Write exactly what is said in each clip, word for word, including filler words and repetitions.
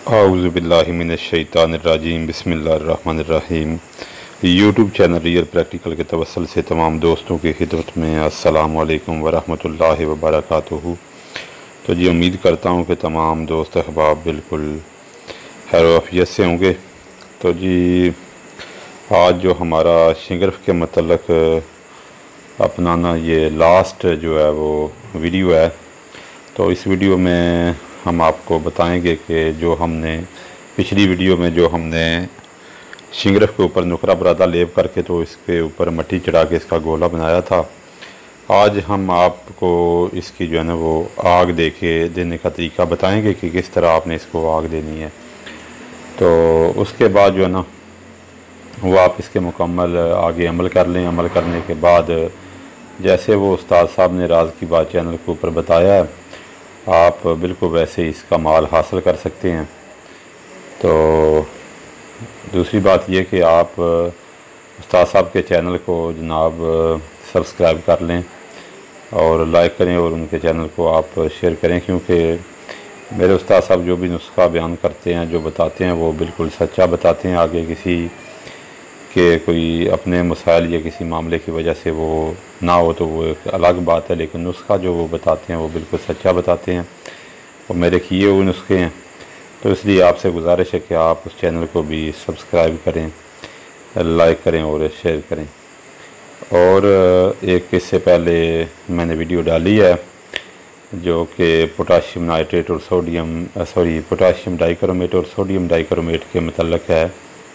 औज़ु बिल्लाहि मिनश्शैतानिर्रजीम बिस्मिल्लाहिर्रहमानिर्रहीम। YouTube channel real practical के तवस्सुल से तमाम दोस्तों की खिदमत में अस्सलामु अलैकुम वरहमतुल्लाहि वबरकातुहू। तो जी उम्मीद करता हूँ कि तमाम दोस्त अहबाब बिल्कुल खैर वाफियत से होंगे। तो जी आज जो हमारा शिंगरफ के मतलब अपना ना ये लास्ट जो है वो वीडियो है, तो इस वीडियो में हम आपको बताएंगे कि जो हमने पिछली वीडियो में जो हमने शिंगरफ के ऊपर नुकरा बरादा लेप करके तो इसके ऊपर मट्टी चढ़ा के इसका गोला बनाया था, आज हम आपको इसकी जो है ना वो आग दे के देने का तरीका बताएंगे कि किस तरह आपने इसको आग देनी है। तो उसके बाद जो है ना वो आप इसके मुकम्मल आगे अमल कर लें। अमल करने के बाद जैसे वो उस्ताद साहब ने राज की बात चैनल के ऊपर बताया है, आप बिल्कुल वैसे इसका माल हासिल कर सकते हैं। तो दूसरी बात यह कि आप उस्ताद साहब के चैनल को जनाब सब्सक्राइब कर लें और लाइक करें और उनके चैनल को आप शेयर करें, क्योंकि मेरे उस्ताद साहब जो भी नुस्खा बयान करते हैं, जो बताते हैं, वो बिल्कुल सच्चा बताते हैं। आगे किसी के कोई अपने मसाइल या किसी मामले की वजह से वो ना हो तो वो एक अलग बात है, लेकिन नुस्खा जो वो बताते हैं वो बिल्कुल सच्चा बताते हैं और मेरे किए हुए नुस्खे हैं। तो इसलिए आपसे गुजारिश है कि आप उस चैनल को भी सब्सक्राइब करें, लाइक करें और शेयर करें। और एक इससे पहले मैंने वीडियो डाली है जो कि पोटाशियम नाइट्रेट और सोडियम सॉरी पोटाशियम डाइक्रोमेट और सोडियम डाइक्रोमेट के मतलब है।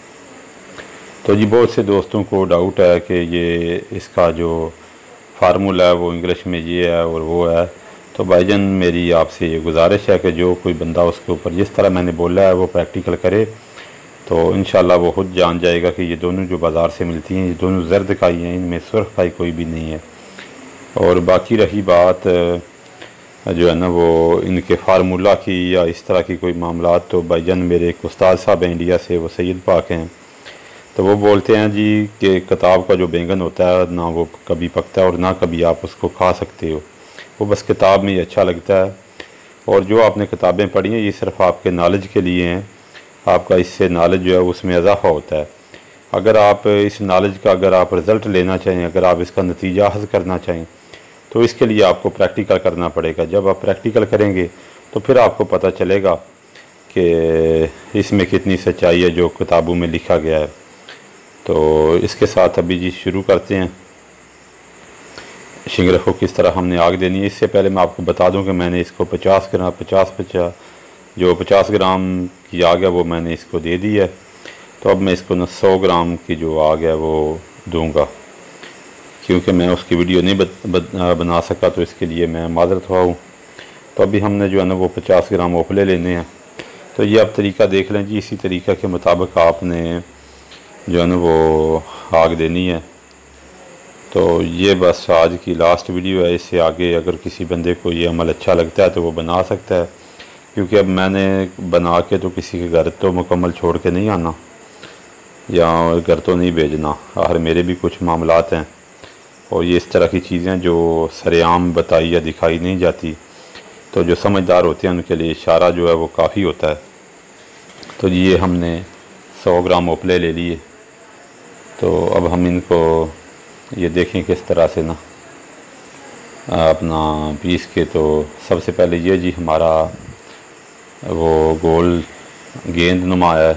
तो जी बहुत से दोस्तों को डाउट है कि ये इसका जो फार्मूला है वो इंग्लिश में ये है और वो है। तो भाईजान मेरी आपसे ये गुजारिश है कि जो कोई बंदा उसके ऊपर जिस तरह मैंने बोला है वो प्रैक्टिकल करे, तो इंशाल्लाह वो खुद जान जाएगा कि ये दोनों जो बाज़ार से मिलती हैं ये दोनों जर्द खाई हैं, इनमें सुर्ख खाई कोई भी नहीं है। और बाकी रही बात जो है ना वो इनके फार्मूला की या इस तरह की कोई मामला, तो भाईजान मेरे एक उस्ताद साहब हैं इंडिया से, वो सैयद पाक हैं, तो वो बोलते हैं जी कि किताब का जो बैंगन होता है ना वो कभी पकता है और ना कभी आप उसको खा सकते हो, वो बस किताब में ही अच्छा लगता है। और जो आपने किताबें पढ़ी हैं ये सिर्फ आपके नॉलेज के लिए हैं, आपका इससे नॉलेज जो है उसमें इजाफा होता है। अगर आप इस नॉलेज का अगर आप रिज़ल्ट लेना चाहें, अगर आप इसका नतीजा हासिल करना चाहें, तो इसके लिए आपको प्रैक्टिकल करना पड़ेगा। जब आप प्रैक्टिकल करेंगे तो फिर आपको पता चलेगा कि इसमें कितनी सच्चाई है जो किताबों में लिखा गया है। तो इसके साथ अभी जी शुरू करते हैं शिंगरफ को किस तरह हमने आग देनी है। इससे पहले मैं आपको बता दूं कि मैंने इसको पचास ग्राम पचास पचास जो पचास ग्राम की आग है वो मैंने इसको दे दी है। तो अब मैं इसको ना सौ ग्राम की जो आग है वो दूंगा, क्योंकि मैं उसकी वीडियो नहीं बत, बत, बना सका, तो इसके लिए मैं माजरत हुआ हूँ। तो अभी हमने जो है ना वो पचास ग्राम ओखले लेने हैं। तो ये आप तरीका देख लें जी, इसी तरीक़ा के मुताबिक आपने जो है ना वो आग देनी है। तो ये बस आज की लास्ट वीडियो है। इससे आगे अगर किसी बंदे को ये अमल अच्छा लगता है तो वो बना सकता है, क्योंकि अब मैंने बना के तो किसी के घर तो मुकम्मल छोड़ के नहीं आना या घर तो नहीं भेजना, आखिर मेरे भी कुछ मामलात हैं और ये इस तरह की चीज़ें जो सरेआम बताई या दिखाई नहीं जाती, तो जो समझदार होते हैं उनके लिए इशारा जो है वो काफ़ी होता है। तो ये हमने सौ ग्राम ओपले ले लिए। तो अब हम इनको ये देखें किस तरह से ना अपना पीस के। तो सबसे पहले ये जी हमारा वो गोल गेंद नुमा है,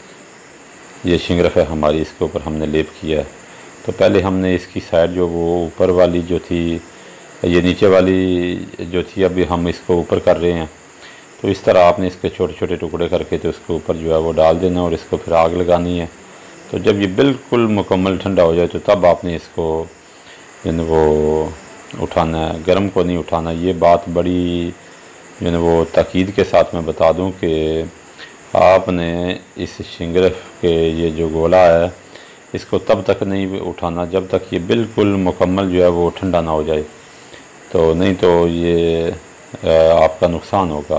ये शिंगरफ है हमारी, इसके ऊपर हमने लेप किया है। तो पहले हमने इसकी साइड जो वो ऊपर वाली जो थी, ये नीचे वाली जो थी, अभी हम इसको ऊपर कर रहे हैं। तो इस तरह आपने इसके छोटे छोटे टुकड़े करके तो इसके ऊपर जो है वो डाल देना और इसको फिर आग लगानी है। तो जब ये बिल्कुल मुकम्मल ठंडा हो जाए तो तब आपने इसको जो है वो उठाना है, गर्म को नहीं उठाना। ये बात बड़ी जो है वो ताकीद के साथ मैं बता दूं कि आपने इस शिंगरफ के ये जो गोला है इसको तब तक नहीं उठाना जब तक ये बिल्कुल मुकम्मल जो है वो ठंडा ना हो जाए, तो नहीं तो ये आपका नुकसान होगा।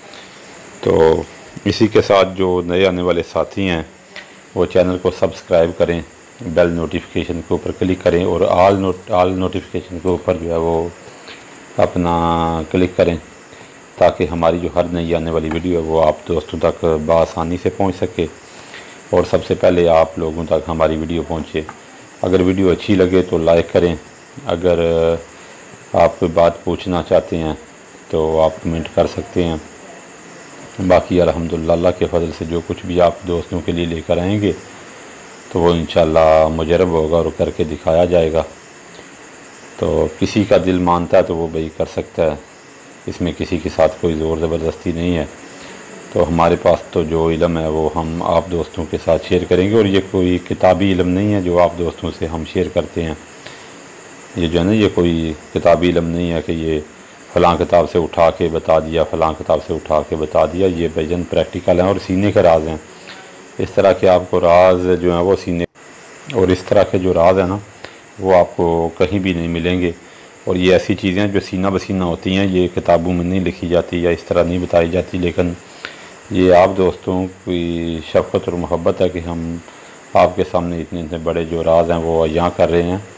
तो इसी के साथ जो नए आने वाले साथी हैं वो चैनल को सब्सक्राइब करें, बेल नोटिफिकेशन के ऊपर क्लिक करें और आल नोट आल नोटिफिकेशन के ऊपर जो है वो अपना क्लिक करें, ताकि हमारी जो हर नई आने वाली वीडियो है वो आप दोस्तों तक बआसानी से पहुंच सके और सबसे पहले आप लोगों तक हमारी वीडियो पहुंचे। अगर वीडियो अच्छी लगे तो लाइक करें, अगर आप कोई बात पूछना चाहते हैं तो आप कमेंट कर सकते हैं। बाकी अल्हम्दुलिल्लाह अल्लाह के फ़ज़ल से जो कुछ भी आप दोस्तों के लिए लेकर आएंगे तो वो इंशाअल्लाह मुजरब होगा और करके दिखाया जाएगा। तो किसी का दिल मानता है तो वो भाई कर सकता है, इसमें किसी के साथ कोई ज़ोर ज़बरदस्ती नहीं है। तो हमारे पास तो जो इल्म है वो हम आप दोस्तों के साथ शेयर करेंगे, और ये कोई किताबी इल्म नहीं है जो आप दोस्तों से हम शेयर करते हैं। ये जो है ना, ये कोई किताबी इल्म नहीं है कि ये फ़लाँ किताब से उठा के बता दिया, फ़लाँ किताब से उठा के बता दिया। ये भाईजान प्रैक्टिकल हैं और सीने के राज हैं। इस तरह के आपको राज जो हैं वो सीने, और इस तरह के जो राज हैं ना वो आपको कहीं भी नहीं मिलेंगे। और ये ऐसी चीज़ें जो सीना बसीना होती हैं, ये किताबों में नहीं लिखी जाती या इस तरह नहीं बताई जाती, लेकिन ये आप दोस्तों की शफ़क़त और मोहब्बत है कि हम आपके सामने इतने इतने बड़े जो राज हैं वो यहाँ कर रहे हैं।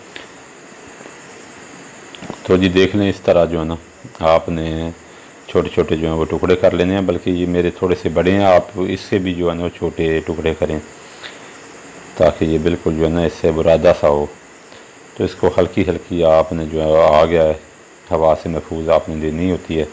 तो जी देख लें, इस तरह जो है ना आपने छोटे छोटे जो हैं वो टुकड़े कर लेने हैं, बल्कि ये मेरे थोड़े से बड़े हैं, आप इससे भी जो है ना वो छोटे टुकड़े करें ताकि ये बिल्कुल जो है ना इससे बुरादा सा हो। तो इसको हल्की हल्की आपने जो है आ गया है हवा से महफूज आपने देनी होती है।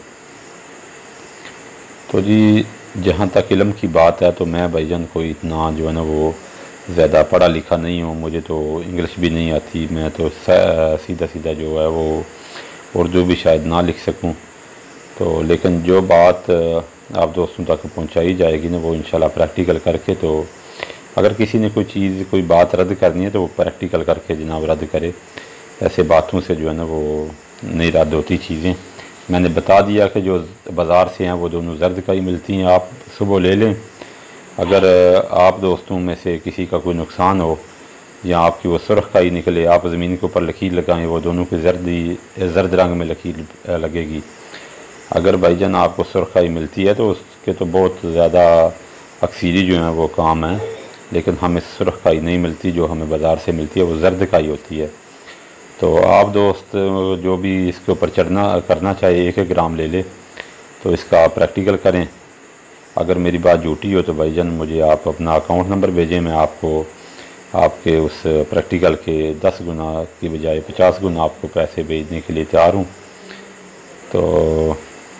तो जी जहाँ तक इल्म की बात है तो मैं भाईजान कोई इतना जो है ना वो ज़्यादा पढ़ा लिखा नहीं हूँ, मुझे तो इंग्लिश भी नहीं आती, मैं तो सीधा सीधा जो है वो उर्दू भी शायद ना लिख सकूँ। तो लेकिन जो बात आप दोस्तों तक पहुँचाई जाएगी ना वो इंशाल्लाह प्रैक्टिकल करके, तो अगर किसी ने कोई चीज़ कोई बात रद्द करनी है तो वो प्रैक्टिकल करके जनाब रद्द करे। ऐसे बातों से जो है ना वो नहीं रद्द होती चीज़ें। मैंने बता दिया कि जो बाज़ार से हैं वो दोनों जर्द का ही मिलती हैं, आप सुबह ले लें। अगर आप दोस्तों में से किसी का कोई नुकसान हो या आपकी वो सुर्ख का ही निकले, आप ज़मीन के ऊपर लकीर लगाएं, वो दोनों की जर्दी जर्द रंग में लकीर लगेगी। अगर भाईजान आपको सुर्ख का ही मिलती है तो उसके तो बहुत ज़्यादा अक्सरी जो है वो काम है, लेकिन हमें सुर्ख का ही नहीं मिलती, जो हमें बाज़ार से मिलती है वो जर्द का ही होती है। तो आप दोस्त जो भी इसके ऊपर चढ़ना करना चाहे एक एक ग्राम ले ले, तो इसका आप प्रैक्टिकल करें। अगर मेरी बात झूठी हो तो भाईजान मुझे आप अपना अकाउंट नंबर भेजें, मैं आपको आपके उस प्रैक्टिकल के दस गुना की बजाय पचास गुना आपको पैसे भेजने के लिए तैयार हूँ। तो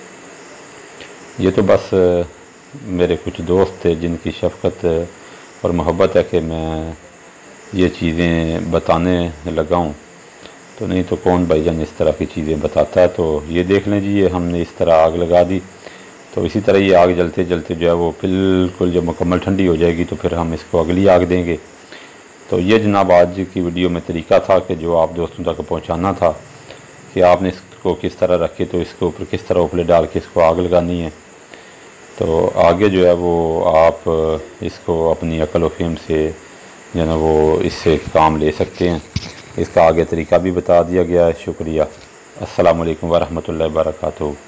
ये तो बस मेरे कुछ दोस्त थे जिनकी शफ़क़त और मोहब्बत है कि मैं ये चीज़ें बताने लगा हूँ, तो नहीं तो कौन भाईजान इस तरह की चीज़ें बताता है। तो ये देख लें जी, ये हमने इस तरह आग लगा दी, तो इसी तरह ये आग जलते जलते जो है वो बिल्कुल जब मुकम्मल ठंडी हो जाएगी तो फिर हम इसको अगली आग देंगे। तो ये जनाब आज की वीडियो में तरीका था कि जो आप दोस्तों तक पहुँचाना था कि आपने इसको किस तरह रखे, तो इसके ऊपर किस तरह उपले डाल के इसको आग लगानी है। तो आगे जो है वो आप इसको अपनी अकल व फ़हम से जो है ना वो इससे काम ले सकते हैं। इसका आगे तरीका भी बता दिया गया है। शुक्रिया। अस्सलामु अलैकुम व रहमतुल्लाहि व बरकातुहू।